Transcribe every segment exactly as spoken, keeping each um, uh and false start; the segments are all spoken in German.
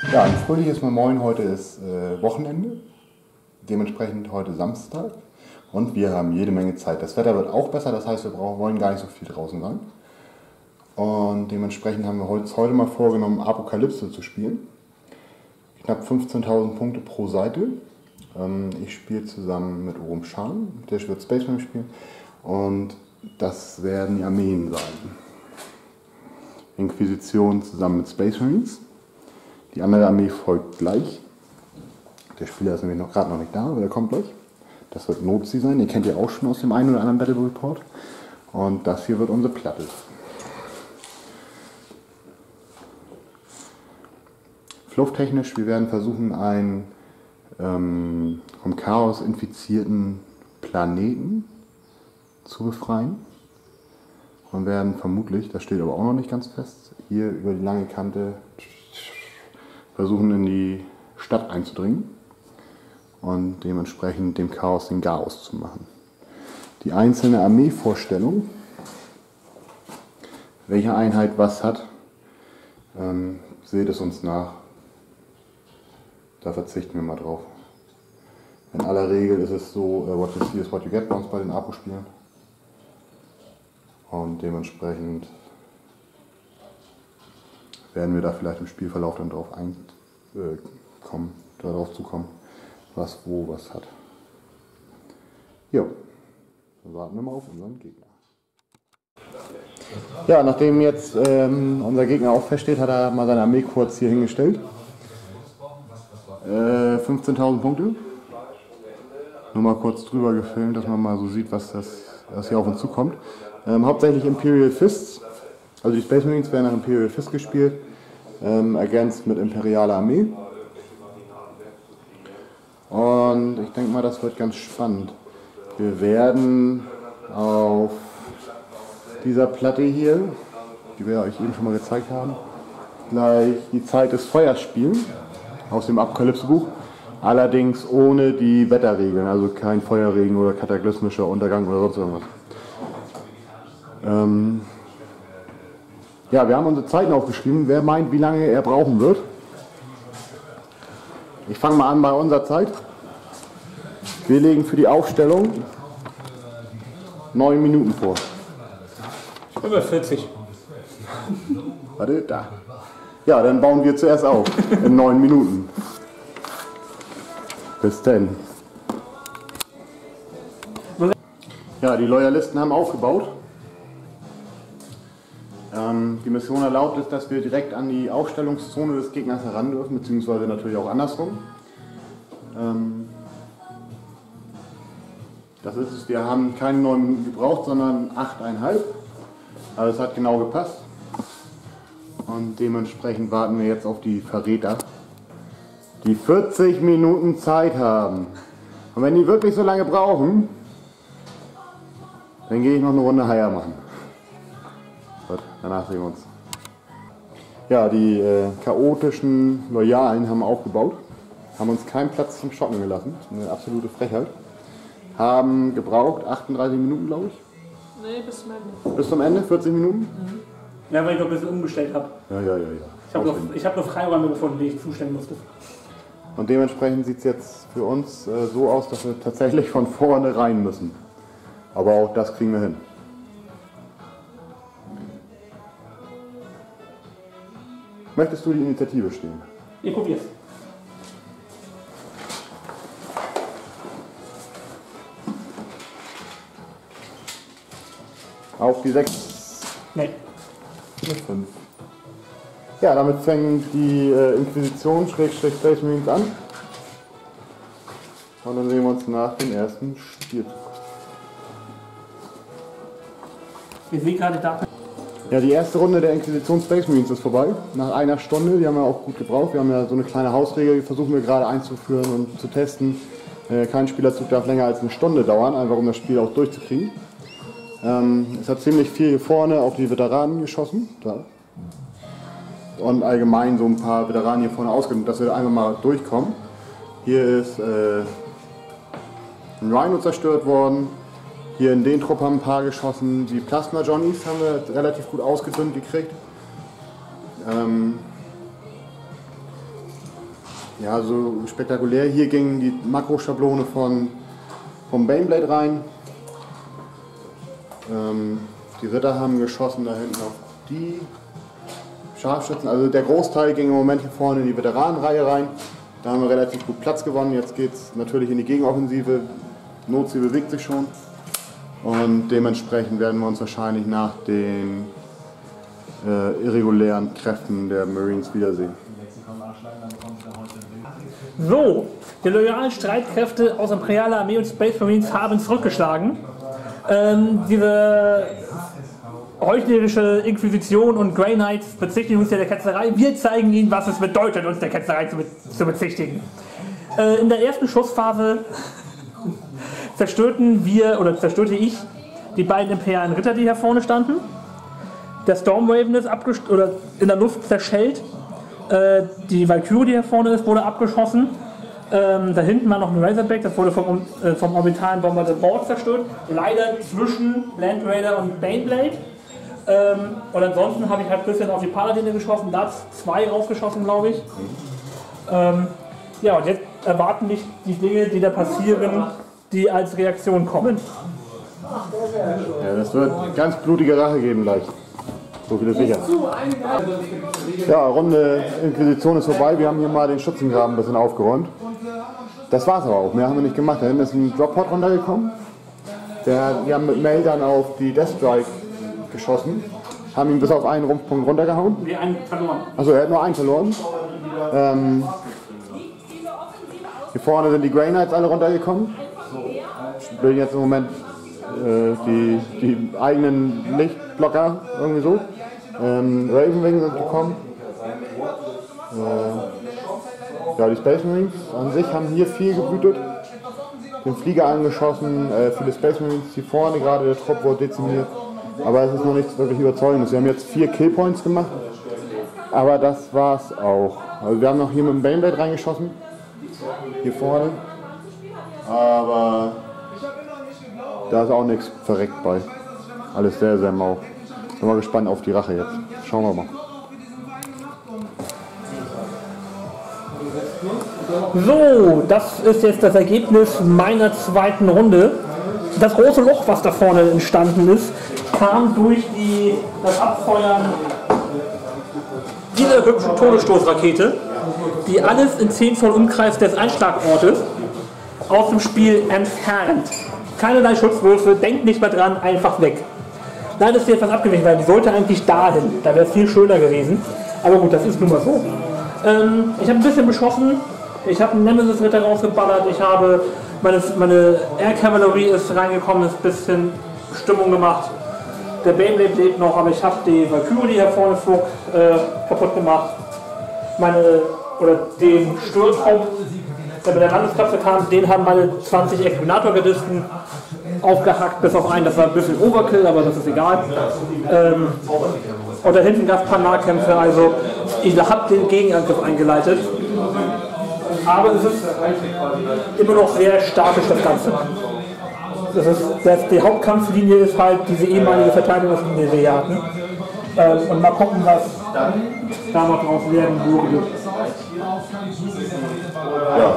Ja, ein fröhliches Moin. Heute ist äh, Wochenende, dementsprechend heute Samstag und wir haben jede Menge Zeit. Das Wetter wird auch besser, das heißt, wir brauchen, wollen gar nicht so viel draußen sein. Und dementsprechend haben wir uns heute mal vorgenommen, Apokalypse zu spielen. Knapp fünfzehntausend Punkte pro Seite. Ähm, ich spiele zusammen mit Orum Schan, der wird Space Marine spielen und das werden die Armeen sein. Inquisition zusammen mit Space Marines. Die andere Armee folgt gleich. Der Spieler ist nämlich noch gerade noch nicht da, aber der kommt gleich. Das wird Nozi sein, den kennt ihr auch schon aus dem einen oder anderen Battle Report. Und das hier wird unsere Platte. Flufttechnisch, wir werden versuchen, einen ähm, vom Chaos infizierten Planeten zu befreien. Und werden vermutlich, das steht aber auch noch nicht ganz fest, hier über die lange Kante versuchen in die Stadt einzudringen und dementsprechend dem Chaos den Garaus zu machen. Die einzelne Armeevorstellung, welche Einheit was hat, ähm, seht es uns nach. Da verzichten wir mal drauf. In aller Regel ist es so, uh, what you see is what you get bei uns bei den Apo-Spielen. Und dementsprechend werden wir da vielleicht im Spielverlauf dann drauf einkommen, äh, darauf zu kommen, was wo was hat. Jo, dann warten wir mal auf unseren Gegner. Ja, nachdem jetzt ähm, unser Gegner auch feststeht, hat er mal seine Armee kurz hier hingestellt. Äh, fünfzehntausend Punkte. Nur mal kurz drüber gefilmt, dass man mal so sieht, was das, was hier auf uns zukommt. Ähm, hauptsächlich Imperial Fists, also die Space Marines werden nach Imperial Fist gespielt, ähm, ergänzt mit imperialer Armee. Und ich denke mal, das wird ganz spannend. Wir werden auf dieser Platte hier, die wir euch eben schon mal gezeigt haben, gleich die Zeit des Feuers spielen, aus dem Apokalypse-Buch. Allerdings ohne die Wetterregeln, also kein Feuerregen oder kataklysmischer Untergang oder sonst irgendwas. Ähm ja, wir haben unsere Zeiten aufgeschrieben. Wer meint, wie lange er brauchen wird? Ich fange mal an bei unserer Zeit. Wir legen für die Aufstellung neun Minuten vor. Über vierzig. Warte, da. Ja, dann bauen wir zuerst auf. In neun Minuten. Bis denn. Ja, die Loyalisten haben aufgebaut. Ähm, die Mission erlaubt es, dass wir direkt an die Aufstellungszone des Gegners heran dürfen, beziehungsweise natürlich auch andersrum. Ähm, das ist es, wir haben keine neun Minuten gebraucht, sondern acht Komma fünf. Also es hat genau gepasst. Und dementsprechend warten wir jetzt auf die Verräter, die vierzig Minuten Zeit haben. Und wenn die wirklich so lange brauchen, dann gehe ich noch eine Runde Haier machen. Gut, danach sehen wir uns. Ja, die äh, chaotischen Loyalen haben aufgebaut, haben uns keinen Platz zum Schocken gelassen. Eine absolute Frechheit. Haben gebraucht achtunddreißig Minuten, glaube ich. Nee, bis zum Ende. Bis zum Ende, vierzig Minuten? Mhm. Ja, weil ich noch ein bisschen umgestellt habe. Ja, ja, ja, ja. Ich habe noch, ich hab noch Freiräume gefunden, die ich zustellen musste. Und dementsprechend sieht es jetzt für uns äh, so aus, dass wir tatsächlich von vorne rein müssen. Aber auch das kriegen wir hin. Möchtest du die Initiative stehen? Ich probier's. Auf die sechs. Nee. Mit fünf. Ja, damit fängt die äh, Inquisition Schrägstrich Space Marines an. Und dann sehen wir uns nach dem ersten Spielzug. Wir sehen gerade da. Ja, die erste Runde der Inquisition Space Marines ist vorbei. Nach einer Stunde, die haben wir auch gut gebraucht. Wir haben ja so eine kleine Hausregel, die versuchen wir gerade einzuführen und zu testen. Äh, kein Spielerzug darf länger als eine Stunde dauern, einfach um das Spiel auch durchzukriegen. Ähm, es hat ziemlich viel hier vorne auf die Veteranen geschossen. Da. Und allgemein so ein paar Veteranen hier vorne ausgenommen, dass wir einfach mal durchkommen. Hier ist äh, ein Rhino zerstört worden. Hier in den Trupp haben ein paar geschossen. Die Plasma Johnnies haben wir relativ gut ausgedünnt gekriegt. Ähm, Ja, so spektakulär. Hier ging die Makroschablone von, vom Baneblade rein. Ähm, die Ritter haben geschossen, da hinten auf die Scharfschützen. Also der Großteil ging im Moment hier vorne in die Veteranenreihe rein. Da haben wir relativ gut Platz gewonnen. Jetzt geht es natürlich in die Gegenoffensive. Nozi bewegt sich schon. Und dementsprechend werden wir uns wahrscheinlich nach den äh, irregulären Kräften der Marines wiedersehen. So, die loyalen Streitkräfte aus Imperialer Armee und Space Marines haben zurückgeschlagen. Ähm, diese heuchlerische Inquisition und Grey Knights bezichtigen uns ja der Ketzerei. Wir zeigen ihnen, was es bedeutet, uns der Ketzerei zu, be zu bezichtigen. Äh, in der ersten Schussphase zerstörten wir, oder zerstörte ich, die beiden imperialen Ritter, die hier vorne standen. Der Stormraven ist oder in der Luft zerschellt. Äh, die Valkyrie, die hier vorne ist, wurde abgeschossen. Ähm, da hinten war noch ein Razorback, das wurde vom, äh, vom orbitalen Bombardement zerstört. Leider zwischen Land Raider und Baneblade. Ähm, und ansonsten habe ich halt ein bisschen auf die Paladine geschossen, da zwei rausgeschossen, glaube ich. Ähm, ja, und jetzt erwarten mich die Dinge, die da passieren, die als Reaktion kommen. Ja, das wird ganz blutige Rache geben gleich. So viel ist sicher. Ja, Runde Inquisition ist vorbei. Wir haben hier mal den Schützengraben ein bisschen aufgeräumt. Das war's aber auch. Mehr haben wir nicht gemacht. Da hinten ist ein Droppod runtergekommen. Der, wir haben mit Mail dann auf die Death Strike geschossen. Haben ihn bis auf einen Rumpfpunkt runtergehauen. Wir einen verloren. Also er hat nur einen verloren. Ähm, hier vorne sind die Grey Knights alle runtergekommen. Ich bilden jetzt im Moment äh, die, die eigenen Lichtblocker irgendwie so. Ähm, Ravenwing sind gekommen. Äh, ja, die Space Marines an sich haben hier viel gewütet. Den Flieger angeschossen, äh, viele Space Marines hier vorne, gerade der Trupp wurde dezimiert. Aber es ist noch nichts wirklich Überzeugendes. Wir haben jetzt vier Killpoints gemacht, aber das war's auch. Also wir haben noch hier mit dem Baneblade reingeschossen, hier vorne. Aber da ist auch nichts verreckt bei. Alles sehr, sehr mau. Bin mal gespannt auf die Rache jetzt. Schauen wir mal. So, das ist jetzt das Ergebnis meiner zweiten Runde. Das große Loch, was da vorne entstanden ist, kam durch die, das Abfeuern dieser hübschen Todesstoßrakete, die alles in zehn Zoll Umkreis des Einschlagortes aus dem Spiel entfernt. Keinerlei Schutzwürfe, denkt nicht mehr dran, einfach weg. Leider ist sie etwas abgewichen, weil die sollte eigentlich dahin. Da wäre es viel schöner gewesen. Aber gut, das ist nun mal so. Ähm, ich habe ein bisschen beschossen. Ich habe einen Nemesis-Ritter rausgeballert. Ich habe meine, meine Air-Kavallerie ist reingekommen, ist ein bisschen Stimmung gemacht. Der Baneblade lebt noch, aber ich habe die Valkyrie, die hier vorne flog, äh, kaputt gemacht. Meine, oder den Sturmtrupp, der mit der Landeskapsel kam, den haben meine zwanzig Exterminator-Gardisten aufgehackt, bis auf einen, das war ein bisschen Overkill, aber das ist egal. Ähm, und da hinten gab es ein paar Nahkämpfe, also ich habe den Gegenangriff eingeleitet. Aber es ist immer noch sehr statisch, das Ganze. Das ist, das, die Hauptkampflinie ist halt diese ehemalige Verteidigungslinie, die wir hier hatten. Ähm, und mal gucken, was da noch draus werden würde. Ja.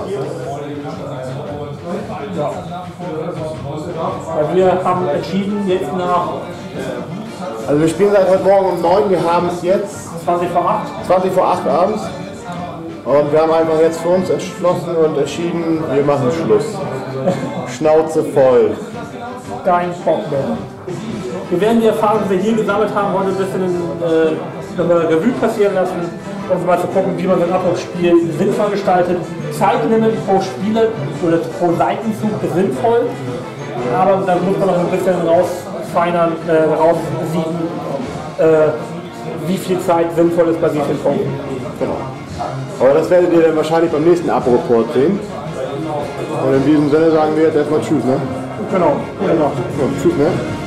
Ja. Weil wir haben entschieden, jetzt nach. Also wir spielen seit heute Morgen um neun, wir haben es jetzt zwanzig vor acht. zwanzig vor acht abends. Und wir haben einfach jetzt für uns entschlossen und entschieden, wir machen Schluss. Schnauze voll. Kein Bock mehr. Wir werden die Erfahrungen, die wir hier gesammelt haben, heute ein bisschen in äh, Revue passieren lassen, um mal zu gucken, wie man so ein Abbruchsspiel sinnvoll gestaltet. Zeitlimit pro Spieler oder pro Seitenzug ist sinnvoll, aber da muss man noch ein bisschen rausfeinern, äh, raussieben, äh, wie viel Zeit sinnvoll ist bei wie vielen Punkten. Genau. Aber das werdet ihr dann wahrscheinlich beim nächsten Abo-Report sehen. Und in diesem Sinne sagen wir jetzt erstmal Tschüss, ne? Genau, genau. Ja, tschüss, ne?